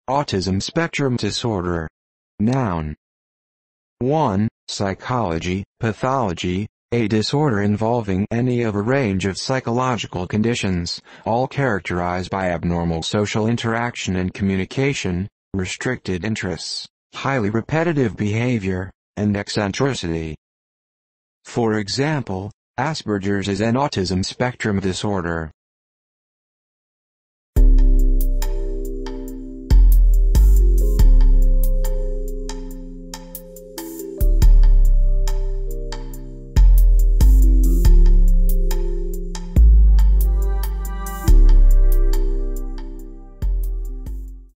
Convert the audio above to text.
Autism spectrum disorder. Noun. 1. Psychology, pathology, a disorder involving any of a range of psychological conditions, all characterized by abnormal social interaction and communication, restricted interests, highly repetitive behavior, and eccentricity. For example, Asperger's is an autism spectrum disorder.